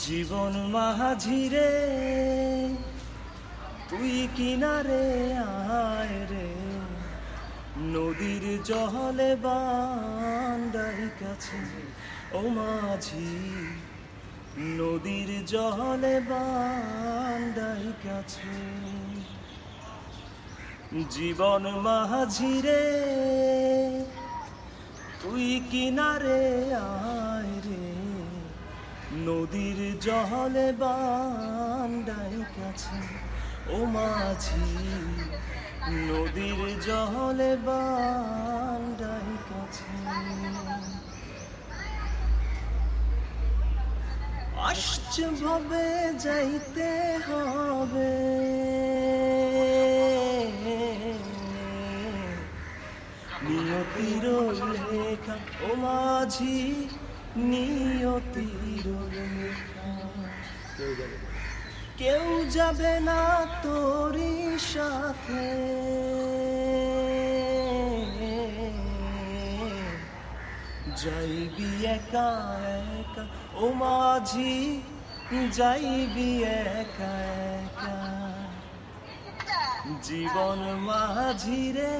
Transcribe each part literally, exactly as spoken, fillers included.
জীবন মাঝিরে তুই কিনারে আয় রে, নদীর জলে বান্দাই কাছে ও মাঝি, নদীর জলে বান্দাই কাছে। জীবন মাঝিরে তুই কিনারে আয় রে, নদীর জলে বান্দাই কাছে ও মাঝি, নদীর জলে বান্দাই কাছে। আসছে ভাবে যাইতে হবে, নিয়তির লেখা ও মাঝি, নিয়তির লেখা। কেউ যাবে না তোরই সাথে, যাইবি একা একা ও মাঝি, যাইবি একা একা। জীবন মাঝিরে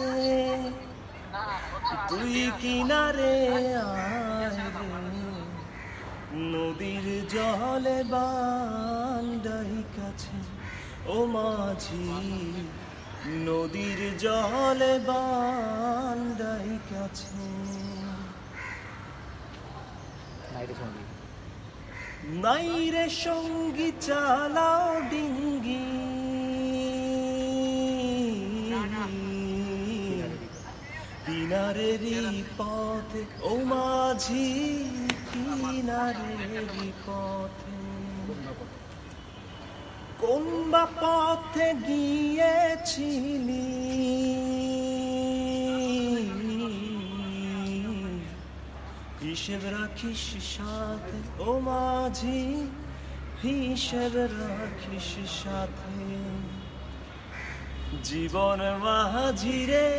তুই কিনারে আয় রে, নদীর জলে বান্দাই কাছে ও মাঝি, নদীর জলে বান্দাই কাছে। নাইরে সঙ্গী চালাও ডিঙ্গি, কিনারেরই পথে ও মাঝি, কিনারেরই পথে। কোন বা পথে গিয়েছিলি, হিসেব রাখিস সাথে ও মাঝি, হিসেব রাখিস সাথে। জীবন মাঝিরে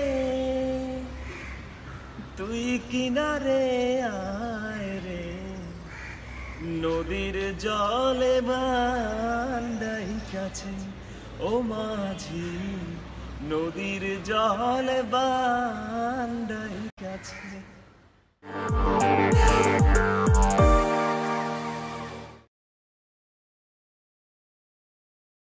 তুই কিনারে আয় রে, নদীর জলে বান্দাই কাছে ও মাঝি, নদীর জলে বান্দাই কাছে।